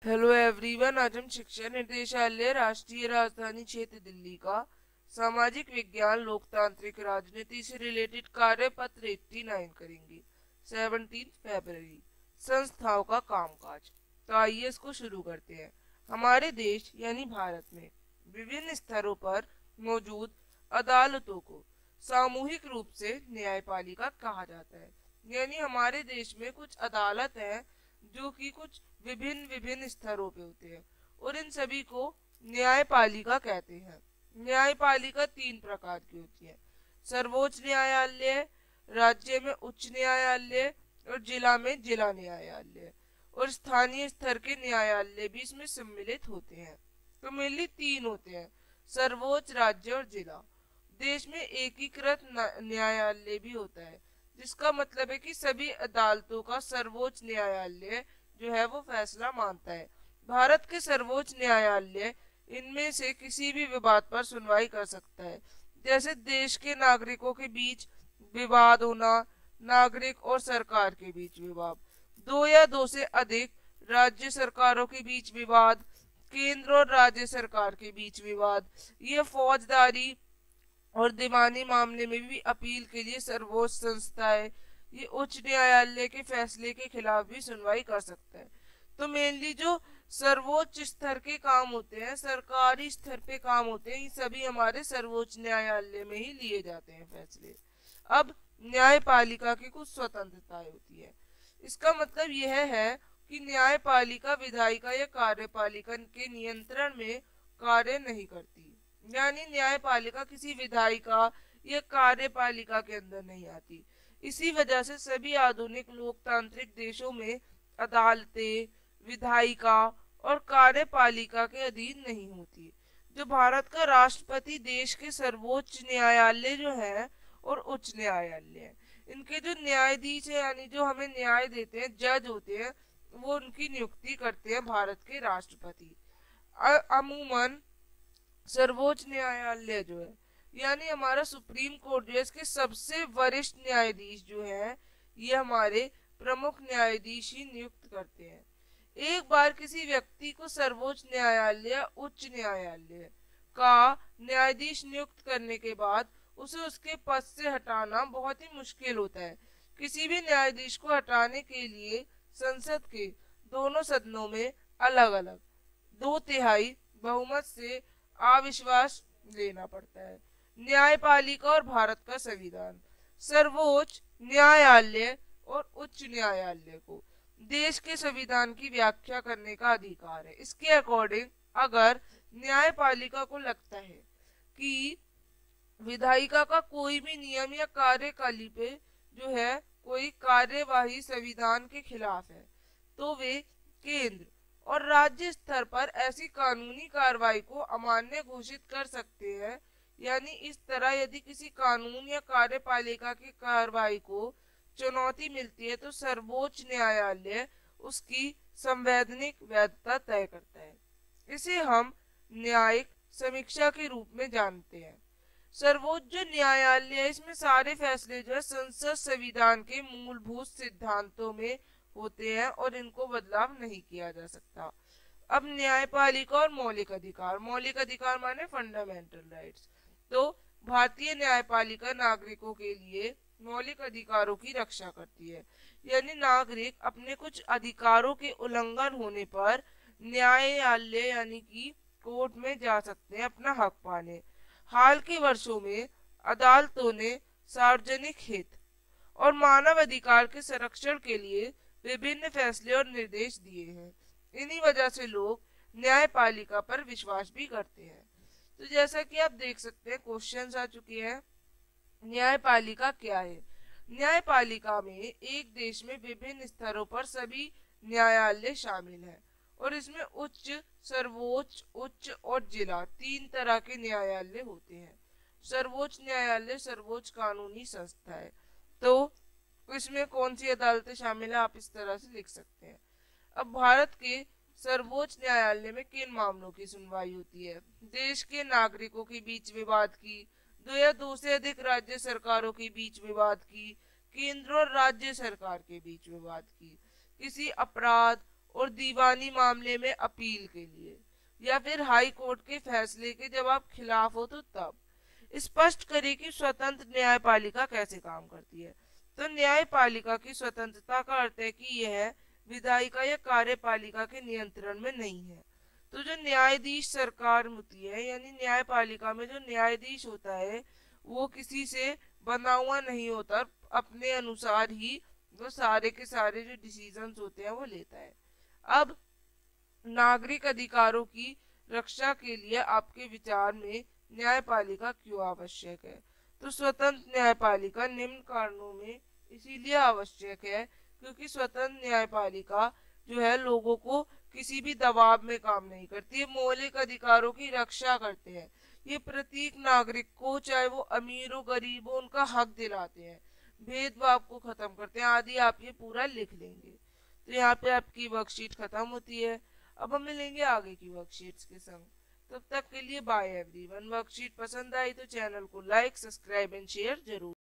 Hello everyone. आज हम शिक्षा निदेशालय राष्ट्रीय राजधानी क्षेत्र दिल्ली का सामाजिक विज्ञान लोकतांत्रिक राजनीति से रिलेटेड कार्यपत्र 89 करेंगे। 17 फरवरी संस्थाओं का कामकाज। तो आइए इसको शुरू करते हैं। हमारे देश यानी भारत में विभिन्न स्तरों पर मौजूद अदालतों को सामूहिक रूप से न्यायपालिका कहा जाता है। यानी हमारे देश में कुछ अदालत है जो कि कुछ विभिन्न विभिन्न स्तरों पे होते हैं और इन सभी को न्यायपालिका कहते हैं। न्यायपालिका तीन प्रकार की होती है: सर्वोच्च न्यायालय, राज्य में उच्च न्यायालय और जिला में जिला न्यायालय, और स्थानीय स्तर के न्यायालय भी इसमें सम्मिलित होते हैं। तो मेनली तीन होते हैं: सर्वोच्च, राज्य और जिला। देश में एकीकृत न्यायालय भी होता है, जिसका मतलब है कि सभी अदालतों का सर्वोच्च न्यायालय जो है वो फैसला मानता है। भारत के सर्वोच्च न्यायालय इनमें से किसी भी विवाद पर सुनवाई कर सकता है, जैसे देश के नागरिकों के बीच विवाद होना, नागरिक और सरकार के बीच विवाद, दो या दो से अधिक राज्य सरकारों के बीच विवाद, केंद्र और राज्य सरकार के बीच विवाद। ये फौजदारी और दीवानी मामले में भी अपील के लिए सर्वोच्च संस्था है। ये उच्च न्यायालय के फैसले के खिलाफ भी सुनवाई कर सकता है। तो मेनली जो सर्वोच्च स्तर के काम होते हैं, सरकारी स्तर पे काम होते हैं, ये सभी हमारे सर्वोच्च न्यायालय में ही लिए जाते हैं फैसले। अब न्यायपालिका की कुछ स्वतंत्रताएं होती है। इसका मतलब यह है कि न्यायपालिका विधायिका या कार्यपालिका के नियंत्रण में कार्य नहीं करती। यानी न्यायपालिका किसी विधायिका या कार्यपालिका के अंदर नहीं आती। इसी वजह से सभी आधुनिक लोकतांत्रिक देशों में अदालतें विधायिका और कार्यपालिका के अधीन नहीं होती। जो भारत का राष्ट्रपति देश के सर्वोच्च न्यायालय जो है और उच्च न्यायालय है, इनके जो न्यायाधीश है यानी जो हमें न्याय देते हैं, जज होते हैं, वो उनकी नियुक्ति करते हैं भारत के राष्ट्रपति। अमूमन सर्वोच्च न्यायालय जो है यानी हमारा सुप्रीम कोर्ट जो है, इसके सबसे वरिष्ठ न्यायाधीश जो है ये हमारे प्रमुख न्यायाधीश ही नियुक्त करते हैं। एक बार किसी व्यक्ति को सर्वोच्च न्यायालय उच्च न्यायालय का न्यायाधीश नियुक्त करने के बाद उसे उसके पद से हटाना बहुत ही मुश्किल होता है। किसी भी न्यायाधीश को हटाने के लिए संसद के दोनों सदनों में अलग अलग 2/3 बहुमत से अविश्वास लेना पड़ता है। न्यायपालिका और भारत का संविधान। सर्वोच्च न्यायालय और उच्च न्यायालय को देश के संविधान की व्याख्या करने का अधिकार है। इसके अकॉर्डिंग अगर न्यायपालिका को लगता है कि विधायिका का कोई भी नियम या कार्यकाली पे जो है कोई कार्यवाही संविधान के खिलाफ है, तो वे केंद्र और राज्य स्तर पर ऐसी कानूनी कार्रवाई को अमान्य घोषित कर सकते हैं। यानी इस तरह यदि किसी कानून या कार्यपालिका की कार्रवाई को चुनौती मिलती है तो सर्वोच्च न्यायालय उसकी संवैधानिक वैधता तय करता है। इसे हम न्यायिक समीक्षा के रूप में जानते हैं। सर्वोच्च न्यायालय इसमें सारे फैसले जो है संसद संविधान के मूलभूत सिद्धांतों में होते हैं और इनको बदलाव नहीं किया जा सकता। अब न्यायपालिका और मौलिक अधिकार। मौलिक अधिकार माने फंडामेंटल राइट्स। तो भारतीय न्यायपालिका नागरिकों के लिए मौलिक अधिकारों की रक्षा करती है। यानी नागरिक अपने कुछ अधिकारों के उल्लंघन होने पर न्यायालय यानी कि कोर्ट में जा सकते हैं अपना हक पाने। हाल के वर्षों में अदालतों ने सार्वजनिक हित और मानव अधिकार के संरक्षण के लिए विभिन्न फैसले और निर्देश दिए हैं। इन्हीं वजह से लोग न्यायपालिका पर विश्वास भी करते हैं। तो जैसा कि आप देख सकते हैं क्वेश्चंस आ चुके हैं। न्यायपालिका क्या है? न्यायपालिका में एक देश में विभिन्न स्तरों पर सभी न्यायालय शामिल हैं और इसमें उच्च, सर्वोच्च, उच्च और जिला तीन तरह के न्यायालय होते हैं। सर्वोच्च न्यायालय सर्वोच्च कानूनी संस्था है। तो इसमें कौन सी अदालतें शामिल है आप इस तरह से लिख सकते हैं। अब भारत के सर्वोच्च न्यायालय में किन मामलों की सुनवाई होती है? देश के नागरिकों के बीच विवाद की, दो या दो से अधिक राज्य सरकारों के बीच विवाद की, केंद्र और राज्य सरकार के बीच विवाद की, किसी अपराध और दीवानी मामले में अपील के लिए, या फिर हाई कोर्ट के फैसले के जब आप खिलाफ हो तो तब। स्पष्ट करें कि स्वतंत्र न्यायपालिका कैसे काम करती है। तो न्यायपालिका की स्वतंत्रता का अर्थ है कि यह विधायिका या कार्यपालिका के नियंत्रण में नहीं है। तो जो न्यायाधीश सरकार होती है, यानी न्यायपालिका में जो न्यायाधीश होता है वो किसी से बना हुआ नहीं होता, अपने अनुसार ही वो सारे के सारे जो डिसीजंस होते हैं वो लेता है। अब नागरिक अधिकारों की रक्षा के लिए आपके विचार में न्यायपालिका क्यों आवश्यक है? तो स्वतंत्र न्यायपालिका निम्न कारणों में इसीलिए आवश्यक है क्योंकि स्वतंत्र न्यायपालिका जो है लोगों को किसी भी दबाव में काम नहीं करती है, मौलिक अधिकारों की रक्षा करते हैं। ये प्रत्येक नागरिक को, चाहे वो अमीर हो गरीब हो, उनका हक दिलाते हैं, भेदभाव को खत्म करते हैं आदि। आप ये पूरा लिख लेंगे। तो यहाँ पे आपकी वर्कशीट खत्म होती है। अब हम मिलेंगे आगे की वर्कशीट्स के संग। तब तक के लिए बाय एवरीवन। वर्कशीट पसंद आई तो चैनल को लाइक, सब्सक्राइब एंड शेयर जरूर।